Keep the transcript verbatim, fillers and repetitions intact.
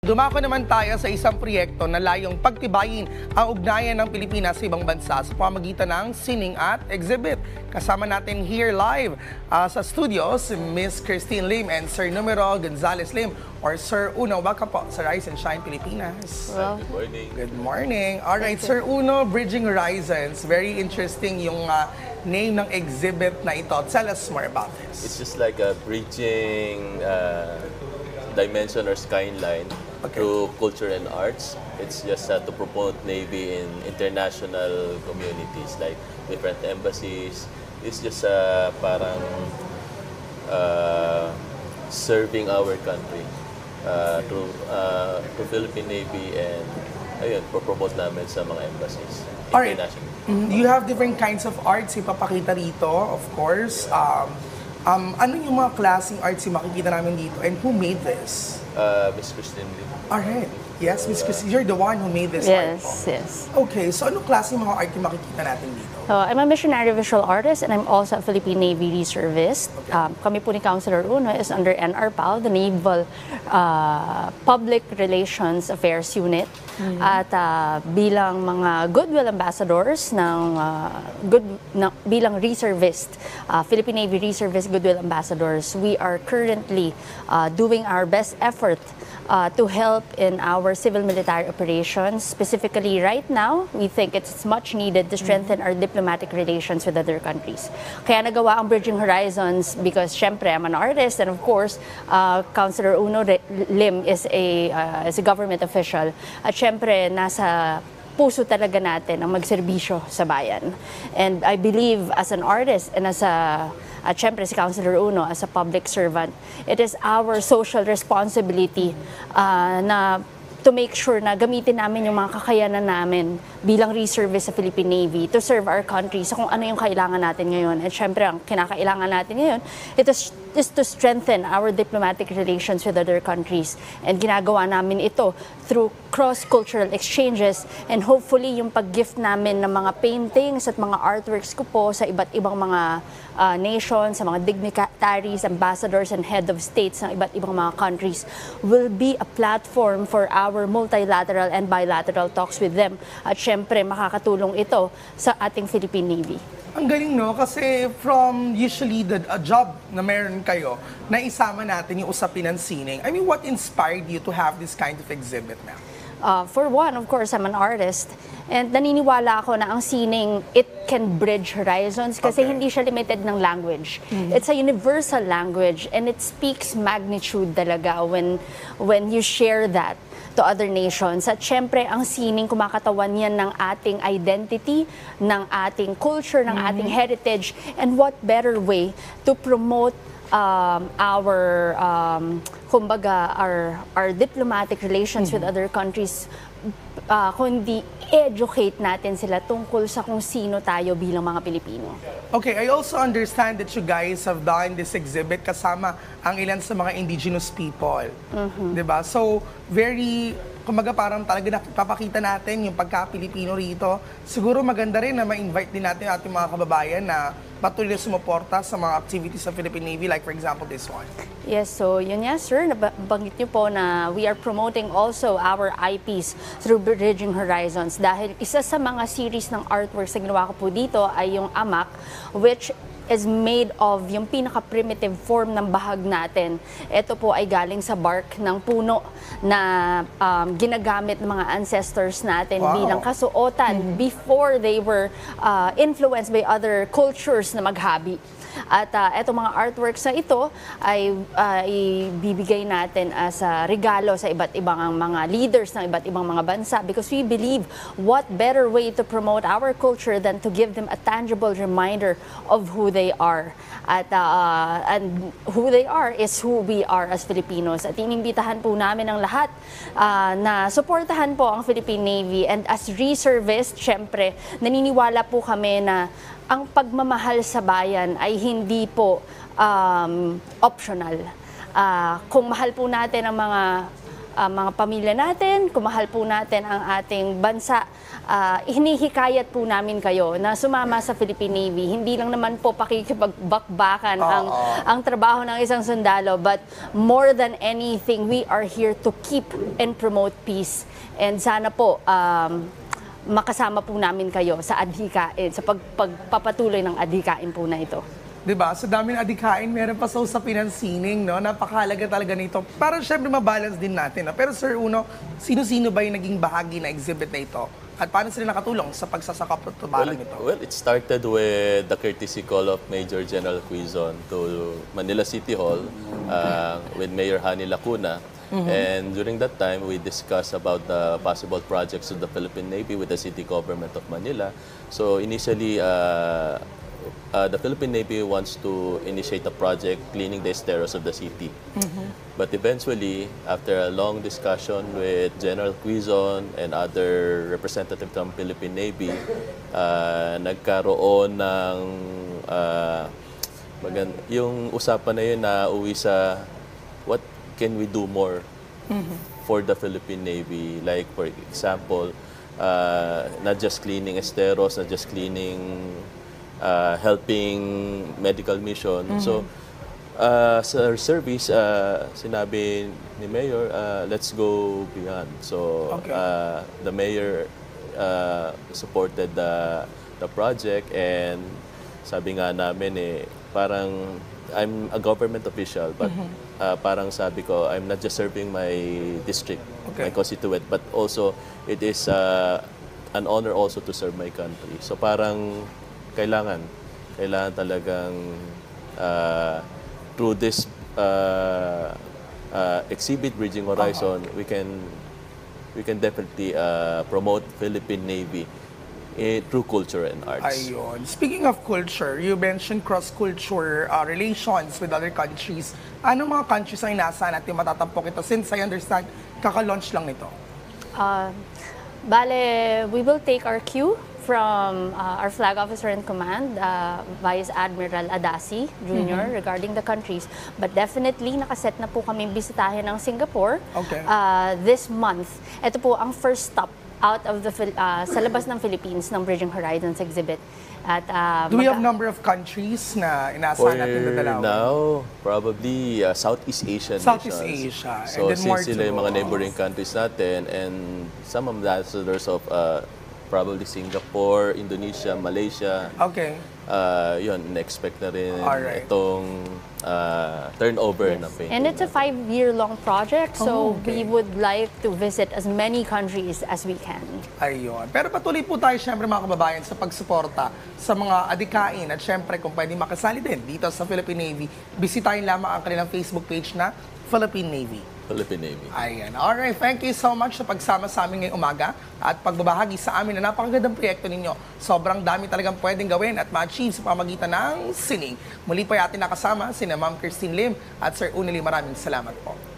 Dumako naman tayo sa isang proyekto na layong pagtibayin ang ugnayan ng Pilipinas sa ibang bansa sa pamamagitan ng sining at exhibit. Kasama natin here live uh, sa studios si Miss Christine Lim and Sir Numero Gonzales Lim or Sir Uno. Welcome po sa Rise and Shine Pilipinas. Well, good morning. Good morning. All right, Sir Uno, Bridging Horizons. Very interesting yung uh, name ng exhibit na ito. Tell us more about this. It's just like a bridging uh, dimension or skyline okay. through culture and arts. It's just uh, to promote Navy in international communities like different embassies. It's just uh, parang uh, serving our country uh, to, uh, to Philippine Navy and ayun, pro-promote namin sa mga embassies. Alright, you have different kinds of arts ipapakita rito, of course. Um, um, ano yung mga klaseng arts yung makikita namin dito and who made this? Uh, Miss Christine Lim. Alright, yes, Miss Christine, you're the one who made this yes, art po. Yes, Okay, so anong klaseng mga art yung makikita natin dito? So, I'm a missionary visual artist and I'm also a Philippine Navy reservist. Okay. Um, kami po ni Councilor Uno is under N R P A L, the Naval uh, Public Relations Affairs Unit. Mm-hmm. At uh, bilang mga goodwill ambassadors ng uh, good na, bilang reservist, uh, Philippine Navy reservist goodwill ambassadors, we are currently uh, doing our best effort Uh, to help in our civil military operations. Specifically right now, we think it's much needed to strengthen our diplomatic relations with other countries. Kaya nagawa ang Bridging Horizons because syempre I'm an artist and of course, uh, Councilor Uno Lim is a, uh, is a government official. At syempre nasa puso talaga natin ang magserbisyo sa bayan. And I believe as an artist and as a at syempre si Councilor Uno as a public servant, it is our social responsibility uh, na to make sure na gamitin namin yung mga kakayanan namin bilang reservist sa Philippine Navy to serve our country sa kung ano yung kailangan natin ngayon. At syempre, ang kinakailangan natin ngayon, it is, is to strengthen our diplomatic relations with other countries. And ginagawa namin ito through cross-cultural exchanges and hopefully yung pag-gift namin ng mga paintings at mga artworks ko po sa iba't ibang mga uh, nations, sa mga dignitaries, ambassadors, and head of states ng iba't ibang mga countries will be a platform for our multilateral and bilateral talks with them. At syempre, makakatulong ito sa ating Philippine Navy. Ang galing, no? Kasi from usually the a job na meron kayo, na isama natin yung usapin ng sining. I mean, what inspired you to have this kind of exhibit now? Uh, for one, of course, I'm an artist. And naniniwala ako na ang sining, it can bridge horizons kasi okay. hindi siya limited ng language. Mm-hmm. It's a universal language and it speaks magnitude talaga when, when you share that to other nations. At syempre, ang sining kumakatawan yan ng ating identity, ng ating culture, ng mm-hmm. ating heritage, and what better way to promote um, our, um, kumbaga, our, our diplomatic relations mm-hmm. with other countries, uh, kundi educate natin sila tungkol sa kung sino tayo bilang mga Pilipino. Okay, I also understand that you guys have done this exhibit kasama ang ilan sa mga indigenous people. Mm-hmm. Diba? So, very, kumaga parang talaga napapakita natin yung pagka-Pilipino rito. Siguro maganda rin na ma-invite din natin ating mga kababayan na patuloy na sumuporta sa mga activities sa Philippine Navy, like for example this one. Yes, so yun nga sir, nabanggit niyo po na we are promoting also our I Ps through Bridging Horizons dahil isa sa mga series ng artworks na ginawa ko po dito ay yung amak, which is made of yung pinaka-primitive form ng bahag natin. Ito po ay galing sa bark ng puno na um, ginagamit ng mga ancestors natin wow. bilang kasuotan mm-hmm. before they were uh, influenced by other cultures na maghabi. At uh, etong mga artworks na ito ay uh, ibibigay natin as a regalo sa iba't ibang mga leaders ng iba't ibang mga bansa because we believe what better way to promote our culture than to give them a tangible reminder of who they are. At uh, and who they are is who we are as Filipinos. At inimbitahan po namin ang lahat uh, na suportahan po ang Philippine Navy and as reservist, syempre, naniniwala po kami na ang pagmamahal sa bayan ay hindi po um, optional. Uh, kung mahal po natin ang mga ah, mga pamilya natin, kung mahal po natin ang ating bansa, ah, hinihikayat po namin kayo na sumama sa Philippine Navy. Hindi lang naman po pakikipagbakbakan ang, ang trabaho ng isang sundalo, but more than anything, we are here to keep and promote peace. And sana po, um, makasama po namin kayo sa adhikain, sa pag, pagpapatuloy ng adhikain po na ito. Diba? Sa dami ng adhikain, meron pa sa usapinan sining, no? Napakahalaga talaga nito. Para syempre mabalance din natin. No? Pero Sir Uno, sino-sino ba yung naging bahagi na exhibit na ito? At paano sila nakatulong sa pagsasakapatubalan Well, nito? well, it started with the courtesy call of Major General Quizon to Manila City Hall uh, with Mayor Hani Lacuna. And during that time, we discussed about the possible projects of the Philippine Navy with the city government of Manila. So initially, uh, uh, the Philippine Navy wants to initiate a project cleaning the esteros of the city. But eventually, after a long discussion with General Quizon and other representatives ng Philippine Navy, uh, nagkaroon ng uh, magan- yung usapan na yun na uwi sa what can we do more for the Philippine Navy? Like, for example, uh, not just cleaning esteros, not just cleaning, uh, helping medical mission. So, uh, sa service, uh, sinabi ni Mayor, uh, let's go beyond. So, Okay. uh, the Mayor uh, supported the, the project, and sabi nga namin eh, parang I'm a government official, but uh, parang sabi ko, I'm not just serving my district, Okay. my constituent, but also it is uh, an honor also to serve my country. So parang kailangan, kailangan talagang uh, through this uh, uh, exhibit Bridging Horizon, we can we can definitely uh, promote Philippine Navy eh, through culture and arts. Ayun. Speaking of culture, you mentioned cross-culture uh, relations with other countries. Anong mga countries ang inaasahan natin matatampok ito? Since I understand, kaka-launch lang nito. Uh, bale, we will take our cue from uh, our flag officer in command, uh, Vice Admiral Adasi Junior regarding the countries. But definitely, nakaset na po kami bisitahin ng Singapore Okay. uh, this month. Ito po ang first stop out of the Phil- uh, sa labas ng Philippines ng Bridging Horizons exhibit. At uh, Do we have magka- number of countries na For inaasahan natin dadalawin? now, probably uh, Southeast Asian Southeast nations. Asia, and So then more since sila to- yung mga neighboring countries natin, and some ambassadors of uh, probably Singapore, Indonesia, Malaysia, Okay. uh, yun, na-expect na rin Alright. itong uh, turnover ng painting. And it's a five-year-long project, so Oh, okay. we would like to visit as many countries as we can. Ayun. Pero patuloy po tayo, syempre mga kababayan, sa pagsuporta sa mga adikain. At syempre, kung pwede makasali din dito sa Philippine Navy, bisitahin lamang ang kanilang Facebook page na Philippine Navy. Philippine Navy. Ayan. Alright, thank you so much sa pagsama sa amin ngayong umaga at pagbabahagi sa amin na napakagandang proyekto ninyo. Sobrang dami talagang pwedeng gawin at ma-achieve sa pamagitan ng sining. Muli pa atin nakasama sina Ma'am Christine Lim at Sir Unili. Maraming salamat po.